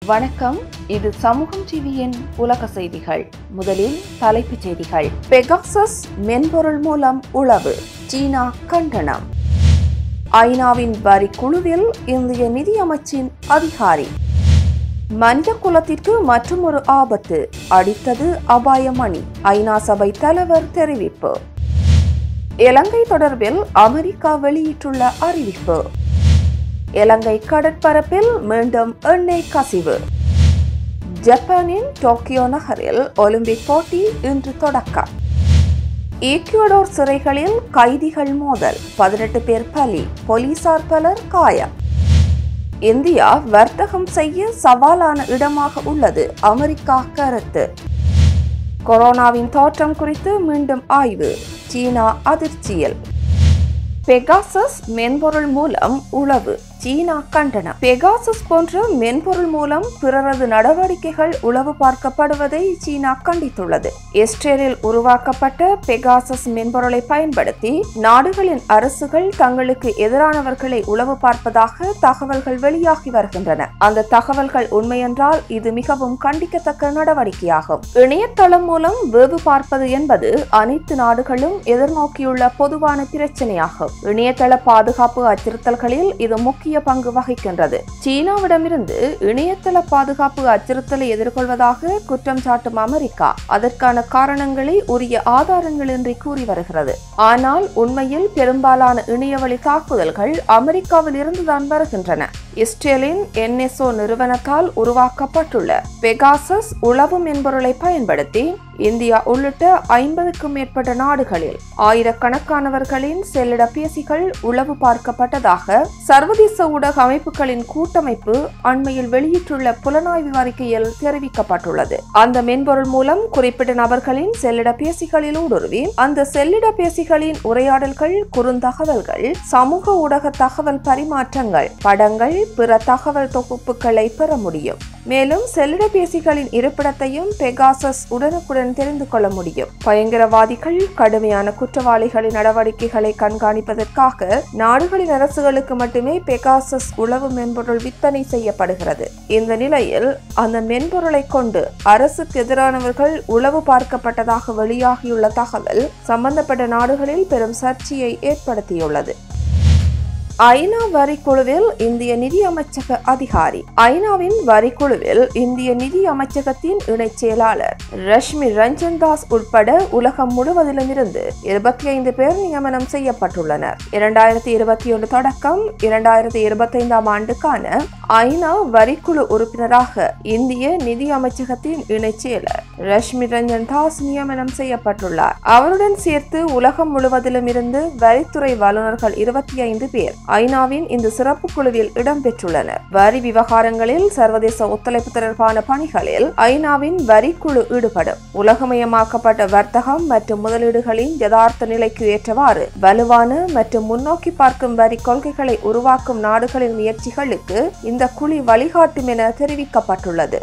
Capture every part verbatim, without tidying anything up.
வணக்கம், இது சமூகம் டிவியின் உலக செய்திகள். முதலில் தலைப்புச் செய்திகள். பெகாசஸ் மென்பொருள் மூலம் உளவு, சீனா கண்டனம். ஐநாவின் வரி குழுவில் இந்திய நிதியமைச்சின் அதிகாரி. மனித குலத்திற்கு மற்றொரு ஆபத்து, அடித்தது அபாயமணி, ஐநா சபை தலைவர் தெரிவிப்பு. இலங்கை தொடர்பில் அமெரிக்கா வெளியிட்டுள்ள அறிவிப்பு. இலங்கை கடற்பரப்பில் மீண்டும் எண்ணெய் கசிவு. ஜப்பானின் டோக்கியோ நகரில் ஒலிம்பிக் போட்டி இன்று தொடக்கம். ஈக்குவடோர் சிறைகளில் கைதிகள் மோதல், பதினெட்டு பேர் பலி, போலீசார் பலர் காயம். இந்தியா வர்த்தகம் செய்ய சவாலான இடமாக உள்ளது, அமெரிக்கா கருத்து. கொரோனாவின் தோற்றம் குறித்து மீண்டும் ஆய்வு, சீனா அதிர்ச்சியில். பெகாசஸ் மென்பொருள் மூலம் உளவு, சீனா கண்டனம். பெகாசஸ் போன்ற மென்பொருள் மூலம் பிறரது நடவடிக்கைகள் உளவு பார்க்கப்படுவதை சீனா கண்டித்துள்ளது. இஸ்ரேலில் உருவாக்கப்பட்ட பெகாசஸ் மென்பொருளை பயன்படுத்தி நாடுகளின் அரசுகள் தங்களுக்கு எதிரானவர்களை உளவு பார்ப்பதாக தகவல்கள் வெளியாகி வருகின்றன. அந்த தகவல்கள் உண்மையென்றால் இது மிகவும் கண்டிக்கத்தக்க நடவடிக்கையாகும். இணையதளம் மூலம் வேவு பார்ப்பது என்பது அனைத்து நாடுகளும் எதிர்நோக்கியுள்ள பொதுவான பிரச்சனையாகும். இணையதள பாதுகாப்பு அச்சுறுத்தல்களில் இது முக்கிய பங்கு வகிக்கின்றது. சீனாவிடமிருந்து இணையதள பாதுகாப்பு அச்சுறுத்தலை எதிர்கொள்வதாக குற்றம் சாட்டும் அமெரிக்கா அதற்கான காரணங்களை உரிய ஆதாரங்களின்றி கூறி வருகிறது. ஆனால் உண்மையில் பெரும்பாலான இணையவழி தாக்குதல்கள் அமெரிக்காவில் இருந்துதான் வருகின்றன. இஸ்ரேலின் என் எஸ் ஓ நிறுவனத்தால் உருவாக்கப்பட்டுள்ள பெகாசஸ் உளவு மென்பொருளை பயன்படுத்தி இந்தியா உள்ளிட்ட ஐம்பதுக்கும் மேற்பட்ட நாடுகளில் ஆயிரக்கணக்கானவர்களின் செல்லிடப்பேசிகள் உளவு பார்க்கப்பட்டதாக சர்வதேச ஊடக அமைப்புகளின் கூட்டமைப்பு அண்மையில் வெளியிட்டுள்ள புலனாய்வு அறிக்கையில் தெரிவிக்கப்பட்டுள்ளது. அந்த மென்பொருள் மூலம் குறிப்பிட்ட நபர்களின் செல்லிடப்பேசிகளில் ஊடுருவி அந்த செல்லிடப்பேசிகளின் உரையாடல்கள், குறுந்தகவல்கள், சமூக ஊடக தகவல் பரிமாற்றங்கள், படங்கள், பிற தகவல் தொகுப்புகளை பெற முடியும். மேலும் செல்லிடப்பேசிகளின் இருப்பிடத்தையும் பெகாசஸ் உடனுக்குடன் தெரிந்து கொள்ள முடியும். பயங்கரவாதிகள், கடுமையான குற்றவாளிகளின் நடவடிக்கைகளை கண்காணிப்பதற்காக நாடுகளின் அரசுகளுக்கு மட்டுமே பெகாசஸ் உளவு மென்பொருள் விற்பனை செய்யப்படுகிறது. இந்த நிலையில் அந்த மென்பொருளை கொண்டு அரசுக்கு எதிரானவர்கள் உளவு பார்க்கப்பட்டதாக வெளியாகியுள்ள தகவல் சம்பந்தப்பட்ட நாடுகளில் பெரும் சர்ச்சையை ஏற்படுத்தியுள்ளது. ஐநா வரிக்குழுவில் இந்திய நிதி அமைச்சக அதிகாரி. ஐநாவின் வரிக்குழுவில் இந்திய நிதி அமைச்சகத்தின் இணை செயலாளர் ரஷ்மி ரஞ்சன் தாஸ் உட்பட உலகம் முழுவதிலும் இருந்து இருபத்தி ஐந்து பேர் நியமனம் செய்யப்பட்டுள்ளனர். இரண்டாயிரத்தி இருபத்தி ஒன்று தொடக்கம் இரண்டாயிரத்தி இருபத்தி ஐந்தாம் ஆண்டுக்கான ஐநா வரிக்குழு உறுப்பினராக இந்திய நிதி அமைச்சகத்தின் இணை செயலர் ரஷ்மி ரஞ்சன் தாஸ் நியமனம் செய்யப்பட்டுள்ளார். அவருடன் சேர்த்து உலகம் முழுவதிலும் இருந்து வரித்துறை வல்லுநர்கள் இருபத்தி ஐந்து பேர் ஐநாவின் இந்த சிறப்பு குழுவில் இடம்பெற்றுள்ளனர். வரி விவகாரங்களில் சர்வதேச ஒத்துழைப்பு தொடர்பான பணிகளில் ஐநாவின் வரிக்குழு ஈடுபடும். உலகமயமாக்கப்பட்ட வர்த்தகம் மற்றும் முதலீடுகளின் யதார்த்த நிலைக்கு ஏற்றவாறு வலுவான மற்றும் முன்னோக்கி பார்க்கும் வரி கொள்கைகளை உருவாக்கும் நாடுகளின் முயற்சிகளுக்கு இந்த குழு வழிகாட்டும் என தெரிவிக்கப்பட்டுள்ளது.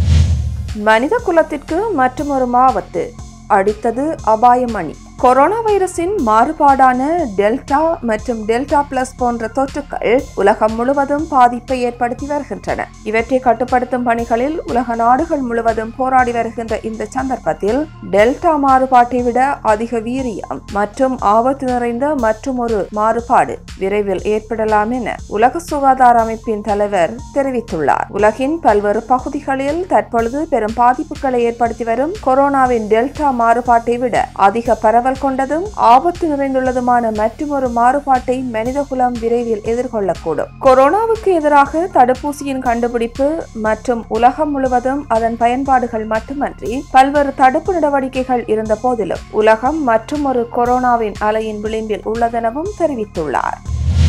மனித குலத்திற்கு மற்றொரு ஆபத்து, அடித்தது அபாயமணி. கொரோனா வைரஸின் மாறுபாடான டெல்டா மற்றும் டெல்டா பிளஸ் போன்ற தொற்றுக்கள் உலகம் முழுவதும் பாதிப்பை ஏற்படுத்தி வருகின்றன. இவற்றை கட்டுப்படுத்தும் பணிகளில் உலக நாடுகள் முழுவதும் போராடி வருகின்ற இந்த சந்தர்ப்பத்தில் டெல்டா மாறுபாட்டை விட அதிக வீரியம் மற்றும் ஆபத்து நிறைந்த மற்றும் ஒரு மாறுபாடு விரைவில் ஏற்படலாம் என உலக சுகாதார அமைப்பின் தலைவர் தெரிவித்துள்ளார். உலகின் பல்வேறு பகுதிகளில் தற்பொழுது பெரும் பாதிப்புகளை ஏற்படுத்தி வரும் கொரோனாவின் டெல்டா மாறுபாட்டை விட அதிக பரவ கொண்டதும் ஆபத்து நிறைந்துள்ளதுமான மற்றொரு மாறுபாட்டை மனிதகுலம் விரைவில் எதிர்கொள்ளக்கூடும். கொரோனாவுக்கு எதிராக தடுப்பூசியின் கண்டுபிடிப்பு மற்றும் உலகம் முழுவதும் அதன் பயன்பாடுகள் மட்டுமன்றி பல்வேறு தடுப்பு நடவடிக்கைகள் இருந்த போதிலும் உலகம் மற்றொரு கொரோனாவின் அலையின் விளிம்பில் உள்ளதெனவும் தெரிவித்துள்ளார்.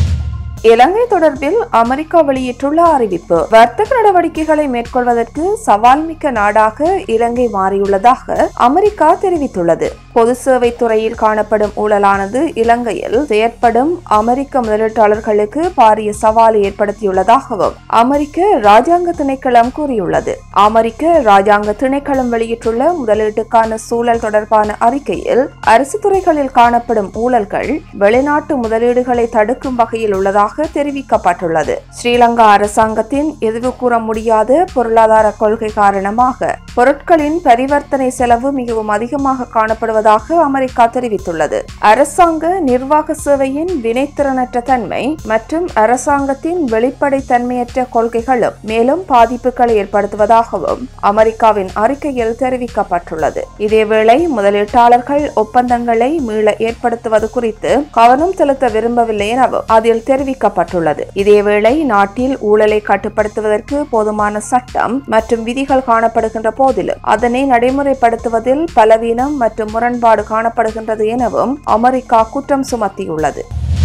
இலங்கை தொடர்பில் அமெரிக்கா வெளியிட்டுள்ள அறிவிப்பு. வர்த்தக நடவடிக்கைகளை மேற்கொள்வதற்கு சவால் மிக்க நாடாக இலங்கை மாறியுள்ளதாக அமெரிக்கா தெரிவித்துள்ளது. பொது சேவை துறையில் காணப்படும் ஊழலானது இலங்கையில் செயற்படும் அமெரிக்க முதலீட்டாளர்களுக்கு பாரிய சவாலை ஏற்படுத்தியுள்ளதாகவும் அமெரிக்க ராஜாங்க திணைக்களம் கூறியுள்ளது. அமெரிக்க ராஜாங்க திணைக்களம் வெளியிட்டுள்ள முதலீட்டுக்கான சூழல் தொடர்பான அறிக்கையில் அரசு துறைகளில் காணப்படும் ஊழல்கள் வெளிநாட்டு முதலீடுகளை தடுக்கும் வகையில் உள்ளதாக இருப்பதாக தெரிவிக்கப்பட்டுள்ளது. ஸ்ரீலங்கா அரசாங்கத்தின் எதிர்வு கூற முடியாத பொருளாதார கொள்கை காரணமாக பொருட்களின் பரிவர்த்தனை செலவு மிகவும் அதிகமாக காணப்படுவதாக அமெரிக்கா தெரிவித்துள்ளது. அரசாங்க நிர்வாக சேவையின் வினைத்திறனற்ற தன்மை மற்றும் அரசாங்கத்தின் வெளிப்படை தன்மையற்ற கொள்கைகளும் மேலும் பாதிப்புகளை ஏற்படுத்துவதாகவும் அமெரிக்காவின் அறிக்கையில் தெரிவிக்கப்பட்டுள்ளது. இதேவேளை முதலீட்டாளர்கள் ஒப்பந்தங்களை மீள ஏற்படுத்துவது குறித்து கவனம் செலுத்த விரும்பவில்லை எனவும் அதில் தெரிவிக்கப்பட்டுள்ளது. இதேவேளை நாட்டில் ஊழலை கட்டுப்படுத்துவதற்கு போதுமான சட்டம் மற்றும் விதிகள் காணப்படுகின்ற போதிலும் அதனை நடைமுறைப்படுத்துவதில் பலவீனம் மற்றும் முரண்பாடு காணப்படுகின்றது எனவும் அமெரிக்கா குற்றம் சுமத்தியுள்ளது.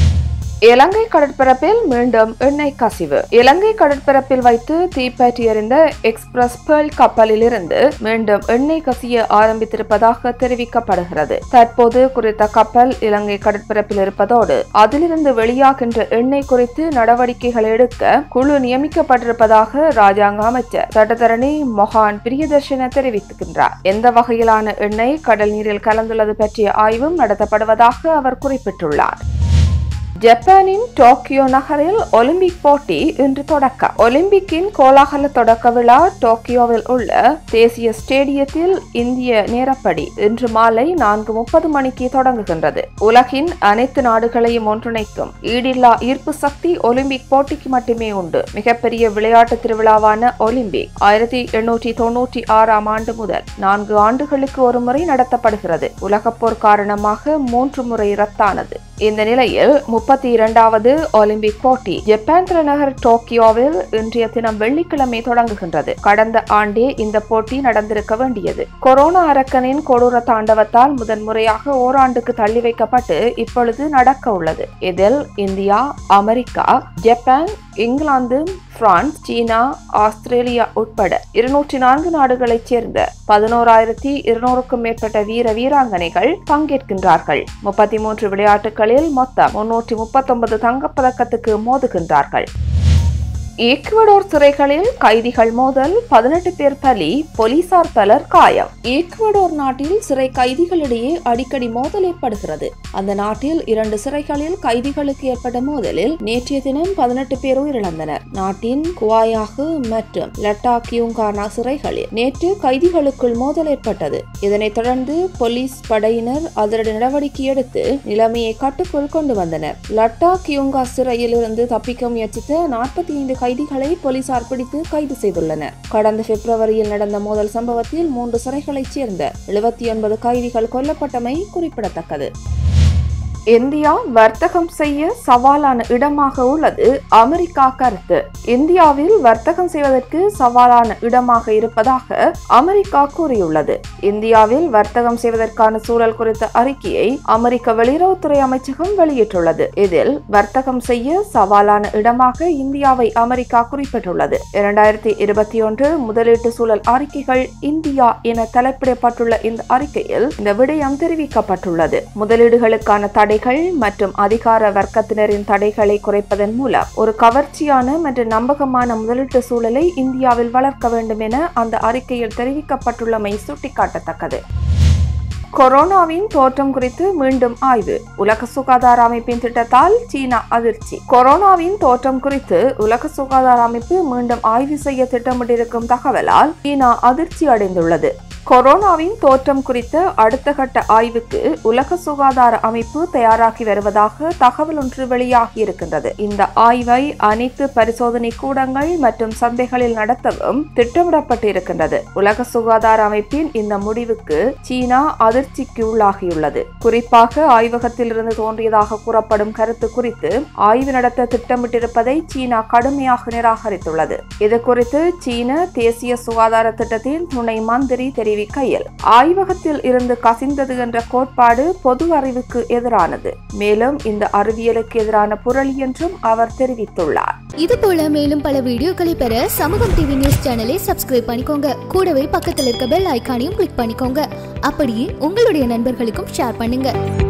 இலங்கை கடற்பரப்பில் மீண்டும் எண்ணெய் கசிவு. இலங்கை கடற்பரப்பில் வைத்து தீப்பற்றி எறிந்த எக்ஸ்பிரஸ் பேர்ல் கப்பலில் இருந்து மீண்டும் எண்ணெய் கசிய ஆரம்பித்திருப்பதாக தெரிவிக்கப்படுகிறது. தற்போது குறித்த கப்பல் இலங்கை கடற்பரப்பில் இருப்பதோடு அதிலிருந்து வெளியாகின்ற எண்ணெய் குறித்து நடவடிக்கைகள் எடுக்க குழு நியமிக்கப்பட்டிருப்பதாக ராஜாங்க அமைச்சர் சட்டத்தரணி மொஹான் பிரியதர்ஷன தெரிவிக்கின்றார். எந்த வகையிலான எண்ணெய் கடல் நீரில் கலந்துள்ளது பற்றிய ஆய்வும் நடத்தப்படுவதாக அவர் குறிப்பிட்டுள்ளார். ஜப்பானின் டோக்கியோ நகரில் ஒலிம்பிக் போட்டி இன்று தொடக்கம். ஒலிம்பிக்கின் கோலாகல தொடக்க விழா டோக்கியோவில் உள்ள தேசிய ஸ்டேடியத்தில் இந்திய நேரப்படி இன்று மாலை நான்கு முப்பது மணிக்கு தொடங்குகின்றது. உலகின் அனைத்து நாடுகளையும் ஒன்றிணைக்கும் ஈடில்லா ஈர்ப்பு சக்தி ஒலிம்பிக் போட்டிக்கு மட்டுமே உண்டு. மிகப்பெரிய விளையாட்டு திருவிழாவான ஒலிம்பிக் ஆயிரத்தி எண்ணூற்றி தொன்னூற்றி ஆறாம் ஆண்டு முதல் நான்கு ஆண்டுகளுக்கு ஒரு முறை நடத்தப்படுகிறது. உலகப்போர் காரணமாக மூன்று முறை ரத்தானது. இந்த நிலையில் முப்பத்தி இரண்டாவது ஒலிம்பிக் போட்டி ஜப்பான் தலைநகர் டோக்கியோவில் இன்றைய தினம் வெள்ளிக்கிழமை தொடங்குகின்றது. கடந்த ஆண்டே இந்த போட்டி நடந்திருக்க வேண்டியது. கொரோனா அரக்கனின் கொடூர தாண்டவத்தால் முதன்முறையாக ஓராண்டுக்கு தள்ளி வைக்கப்பட்டு இப்பொழுது நடக்க உள்ளது. இதில் இந்தியா, அமெரிக்கா, ஜப்பான், இங்கிலாந்து, பிரான்ஸ், சீனா, ஆஸ்திரேலியா உட்பட இருநூற்றி நான்கு நாடுகளைச் சேர்ந்த பதினோராயிரத்தி இருநூறுக்கும் மேற்பட்ட வீர வீராங்கனைகள் பங்கேற்கின்றார்கள். முப்பத்தி மூன்று விளையாட்டுகளில் மொத்தம் முன்னூற்றி முப்பத்தி ஒன்பது தங்கப்பதக்கத்துக்கு மோதுகின்றார்கள். ஈக்குவடோர் சிறைகளில் கைதிகள் மோதல், பதினெட்டு பேர் பலி, போலீசார் பலர் காயம். ஈக்குவடோர் நாட்டில் சிறை கைதிகளிடையே அடிக்கடி மோதல் ஏற்படுகிறது. அந்த நாட்டில் இரண்டு சிறைகளில் கைதிகளுக்கு ஏற்பட்ட மோதலில் நேற்றைய தினம் பதினெட்டு பேர் உயிரிழந்தனர். நாட்டின் குவாயாகு மற்றும் லட்டாக்கியுங்கானா சிறைகளில் நேற்று கைதிகளுக்குள் மோதல் ஏற்பட்டது. இதனைத் தொடர்ந்து போலீஸ் படையினர் அதிரடி நடவடிக்கை எடுத்து நிலைமையை கட்டுக்குள் கொண்டு வந்தனர். லட்டாக்கியுங்கா சிறையில் இருந்து தப்பிக்க முயற்சித்த நாற்பத்தி ஐந்து கைதிகளை போலீசார் பிடித்து கைது செய்துள்ளனர். கடந்த பிப்ரவரியில் நடந்த மோதல் சம்பவத்தில் மூன்று சிறைகளைச் சேர்ந்த எழுபத்தி ஒன்பது கைதிகள் கொல்லப்பட்டமை குறிப்பிடத்தக்கது. இந்தியா வர்த்தகம் செய்ய சவாலான இடமாக உள்ளது அமெரிக்கா கருத்து. இந்தியாவில் வர்த்தகம் செய்வதற்கு சவாலான இடமாக இருப்பதாக அமெரிக்கா கூறியுள்ளது. இந்தியாவில் வர்த்தகம் செய்வதற்கான சூழல் குறித்த அறிக்கையை அமெரிக்க வெளியுறவுத்துறை அமைச்சகம் வெளியிட்டுள்ளது. இதில் வர்த்தகம் செய்ய சவாலான இடமாக இந்தியாவை அமெரிக்கா குறிப்பிட்டுள்ளது. இரண்டாயிரத்தி இருபத்தி ஒன்று முதலீட்டு சூழல் அறிக்கைகள் இந்தியா என தலைப்பிடப்பட்டுள்ள இந்த அறிக்கையில் இந்த விடயம் தெரிவிக்கப்பட்டுள்ளது. முதலீடுகளுக்கான தடை மற்றும் அதிகார வர்க்கத்தினரின் தடைகளை குறைப்பதன் மூலம் ஒரு கவர்ச்சியான மற்றும் நம்பகமான முதலீட்டு சூழலை இந்தியாவில் வளர்க்க வேண்டும் என அந்த அறிக்கையில் தெரிவிக்கப்பட்டுள்ளமை சுட்டிக்காட்டத்தக்கது. கொரோனாவின் தோற்றம் குறித்து மீண்டும் ஆய்வு. உலக சுகாதார அமைப்பின் திட்டத்தால் சீனா அதிர்ச்சி. கொரோனாவின் தோற்றம் குறித்து உலக சுகாதார அமைப்பு மீண்டும் ஆய்வு செய்ய திட்டமிட்டிருக்கும் தகவலால் சீனா அதிர்ச்சி அடைந்துள்ளது. கொரோனாவின் தோற்றம் குறித்த அடுத்த கட்ட ஆய்வுக்கு உலக சுகாதார அமைப்பு தயாராகி வருவதாக தகவல் ஒன்று வெளியாகி இருக்கின்றது. இந்த ஆய்வை அனைத்து பரிசோதனை கூடங்கள் மற்றும் சந்தைகளில் நடத்தவும் திட்டமிடப்பட்டு இருக்கின்றது. உலக சுகாதார அமைப்பின் இந்த முடிவுக்கு சீனா அதிர்ச்சிக்கு உள்ளாகியுள்ளது. குறிப்பாக ஆய்வகத்தில் இருந்து தோன்றியதாக கூறப்படும் கருத்து குறித்து ஆய்வு நடத்த திட்டமிட்டிருப்பதை சீனா கடுமையாக நிராகரித்துள்ளது. இது குறித்து சீன தேசிய சுகாதார திட்டத்தின் துணை மந்திரி தெரிவித்தார். கையில் ஆய்வகத்தில் இருந்து கசிந்தது என்ற கோட்பாடு பொது அறிவுக்கு எதிரானது. மேலும் இந்த அறிவியலுக்கு எதிரான புரளி என்றும் அவர் தெரிவித்துள்ளார். இது போல மேலும் பல வீடியோக்களை பெற சமூகம் டிவி நியூஸ் சேனலை சப்ஸ்கிரைப் பண்ணிக்கோங்க. கூடவே பக்கத்தில் இருக்க பெல் ஐகானையும் கிளிக் பண்ணிக்கோங்க. அப்படியே உங்களுடைய நண்பர்களுக்கும் ஷேர் பண்ணுங்க.